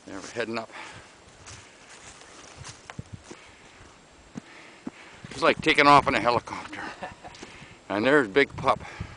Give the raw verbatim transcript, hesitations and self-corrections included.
There, we're heading up. It's like taking off in a helicopter. And there's Big Pup.